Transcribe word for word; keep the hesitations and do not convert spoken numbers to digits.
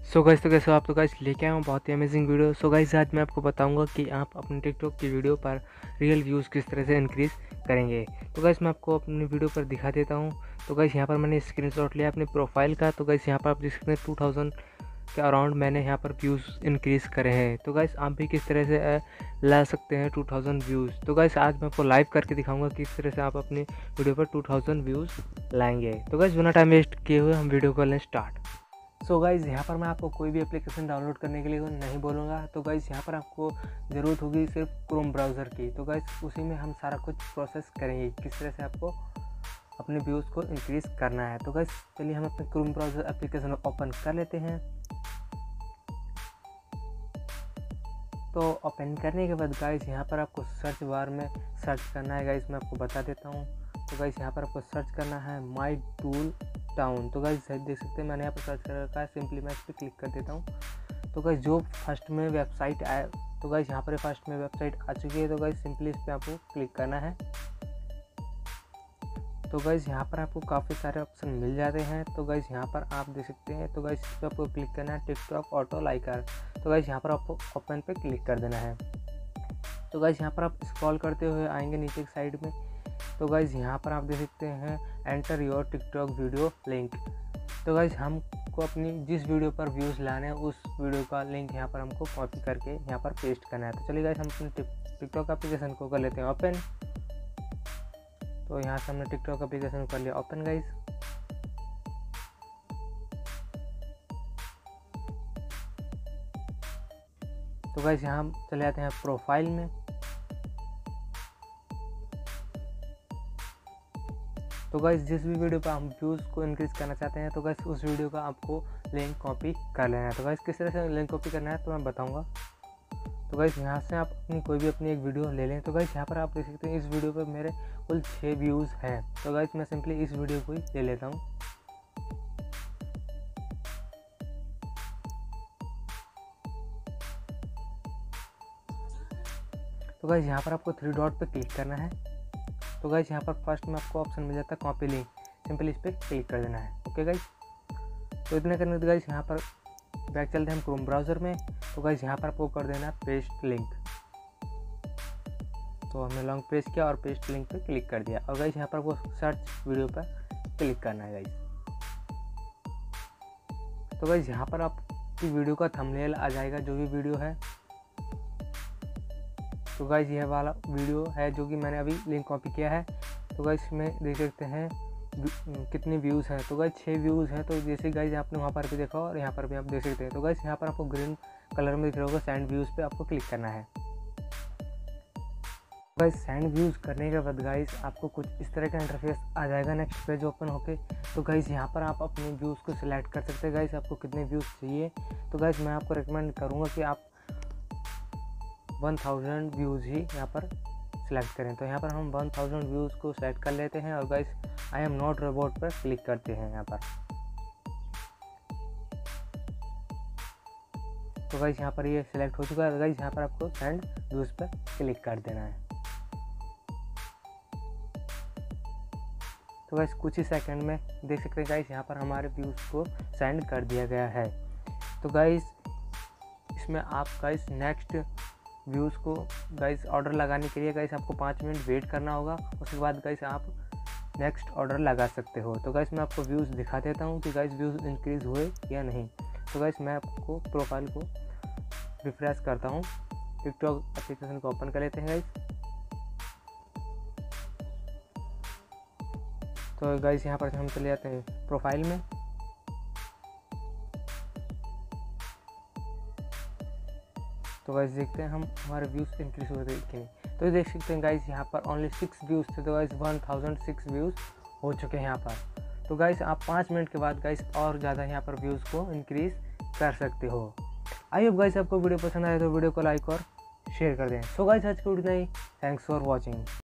So guys, तो कैसे हो आप। तो गाइस लेके आया हूँ बहुत ही अमेजिंग वीडियो। सो गाइस आज मैं आपको बताऊंगा कि आप अपने टिकटॉक की वीडियो पर रियल व्यूज़ किस तरह से इंक्रीज़ करेंगे। तो गाइस मैं आपको अपनी वीडियो पर दिखा देता हूँ। तो गाइस यहाँ पर मैंने स्क्रीनशॉट लिया अपने प्रोफाइल का। तो गाइस यहाँ पर आप देख सकते हैं टू थाउजेंड के अराउंड मैंने यहाँ पर व्यूज़ इंक्रीज़ करे हैं। तो गाइस आप भी किस तरह से अ, ला सकते हैं टू थाउजेंड व्यूज़। तो गाइस आज मैं आपको लाइव करके दिखाऊंगा किस तरह से आप अपनी वीडियो पर टू थाउजेंड व्यूज़ लाएंगे। तो गाइस बिना टाइम वेस्ट किए हुए हम वीडियो को लें स्टार्ट। सो गाइज़ यहाँ पर मैं आपको कोई भी एप्लीकेशन डाउनलोड करने के लिए नहीं बोलूँगा। तो गाइज़ यहाँ पर आपको ज़रूरत होगी सिर्फ क्रोम ब्राउज़र की। तो गाइज़ उसी में हम सारा कुछ प्रोसेस करेंगे किस तरह से आपको अपने व्यूज़ को इंक्रीज़ करना है। तो गाइज़ चलिए हम अपने क्रोम ब्राउज़र एप्लीकेशन ओपन कर लेते हैं। तो ओपन करने के बाद गाइज़ यहाँ पर आपको सर्च बार में सर्च करना है। गाइज़ मैं आपको बता देता हूँ। तो गाइज़ यहाँ पर आपको सर्च करना है माई टूल टाउन। तो गाइस देख सकते हैं मैंने यहाँ पर सर्च कर रखा है। सिंपली मैं इस पर क्लिक कर देता हूँ। तो गाइस जो फर्स्ट में वेबसाइट आए, तो गाइस यहाँ पर फर्स्ट में वेबसाइट आ चुकी है। तो गाइस सिंपली इस पर आपको क्लिक करना है। तो गाइस यहाँ पर आपको काफ़ी सारे ऑप्शन मिल जाते हैं। तो गाइस यहाँ पर आप देख सकते हैं। तो गाइस इस पर आपको क्लिक करना है टिकटॉक ऑटो लाइकर। तो गाइस यहाँ पर आपको ओपन पे क्लिक कर देना है। तो गाइस यहाँ पर आप स्क्रॉल करते हुए आएंगे नीचे की साइड में। तो गाइज़ यहाँ पर आप देख सकते हैं enter your TikTok video link. तो गाइज़ हमको अपनी जिस वीडियो पर व्यूज़ लाने हैं उस वीडियो का लिंक यहाँ पर हमको कॉपी करके यहाँ पर पेस्ट करना है। तो चलिए गाइज़ हम अपने टिकटॉक एप्लीकेशन को कर लेते हैं ओपन। तो यहाँ से हमने टिकटॉक एप्लीकेशन कर लिया ओपन गाइज़। तो गाइज़ यहाँ हम चले जाते हैं प्रोफाइल में। तो गाइस जिस भी वीडियो पर हम व्यूज़ को इंक्रीज़ करना चाहते हैं तो गाइस उस वीडियो का आपको लिंक कॉपी कर लेना है। तो गाइस किस तरह से लिंक कॉपी करना है तो मैं बताऊंगा। तो गाइस यहाँ से आप अपनी कोई भी अपनी एक वीडियो ले लें। तो गाइस यहाँ पर आप देख सकते हैं इस वीडियो पर मेरे कुल छः व्यूज़ हैं। तो गाइस मैं सिंपली इस वीडियो को ही ले लेता हूँ। तो गाइस यहाँ पर आपको थ्री डॉट पर क्लिक करना है। तो गाइस यहाँ पर फर्स्ट में आपको ऑप्शन मिल जाता है कॉपी लिंक। सिंपली इस पर क्लिक कर देना है। ओके गाइस, तो इतना करने के गाइस यहाँ पर बैक चलते हैं हम क्रोम ब्राउज़र में। तो गाइस यहाँ पर आपको कर देना है पेस्ट लिंक। तो हमने लॉन्ग प्रेस किया और पेस्ट लिंक पे क्लिक कर दिया। और गाइस यहाँ पर आपको सर्च वीडियो पर क्लिक करना है गाइस। तो गाइस यहाँ पर आपकी वीडियो का थंबनेल आ जाएगा जो भी वीडियो है। तो गाइस यह वाला वीडियो है जो कि मैंने अभी लिंक कॉपी किया है। तो गाइस इसमें देख सकते हैं कितने व्यूज़ हैं। तो गाइस छः व्यूज़ हैं। तो जैसे गाइस आपने वहाँ पर भी देखा और यहाँ पर भी आप देख सकते हैं। तो गाइस यहाँ पर आपको ग्रीन कलर में दिख रहा होगा सेंड व्यूज़ पे आपको क्लिक करना है। गाइस सेंड व्यूज़ करने के बाद गाइस आपको कुछ इस तरह का इंटरफेस आ जाएगा नेक्स्ट पेज ओपन होके। तो गाइस यहाँ पर आप अपने व्यूज़ को सिलेक्ट कर सकते हैं। गाइस आपको कितने व्यूज़ चाहिए। तो गाइस मैं आपको रिकमेंड करूँगा कि आप वन थाउजेंड व्यूज़ ही यहाँ पर सिलेक्ट करें। तो यहाँ पर हम वन थाउजेंड व्यूज़ को सिलेक्ट कर लेते हैं और guys I am not robot पर क्लिक करते हैं यहाँ पर। तो गाइस यहाँ पर ये सिलेक्ट हो चुका है। गाइस यहाँ पर आपको सेंड व्यूज़ पर क्लिक कर देना है। तो गाइस कुछ ही सेकंड में देख सकते हैं गाइस यहाँ पर हमारे व्यूज़ को सेंड कर दिया गया है। तो गाइस इसमें आप गाइस नेक्स्ट व्यूज़ को गाइस ऑर्डर लगाने के लिए गाइस आपको पाँच मिनट वेट करना होगा। उसके बाद गाइस आप नेक्स्ट ऑर्डर लगा सकते हो। तो गाइस मैं आपको व्यूज़ दिखा देता हूँ कि गाइस व्यूज़ इंक्रीज़ हुए या नहीं। तो गाइस मैं आपको प्रोफाइल को रिफ्रेश करता हूँ। टिकटॉक एप्लीकेशन को ओपन कर लेते हैं गाइस। तो गाइस यहाँ पर हम चले जाते हैं प्रोफाइल में। तो गाइस देखते हैं हम हमारे व्यूज़ इंक्रीज हो रहे कि नहीं। तो देख सकते हैं गाइस यहाँ पर ओनली सिक्स व्यूज़ थे। तो guys one thousand six views हो चुके हैं यहाँ पर। तो गाइस आप पाँच मिनट के बाद गाइस और ज़्यादा यहाँ पर व्यूज़ को इंक्रीज़ कर सकते हो। आई होप गाइस आपको वीडियो पसंद आए तो वीडियो को लाइक और शेयर कर दें। सो गाइस आज की वीडियो नहीं, थैंक्स फॉर वॉचिंग।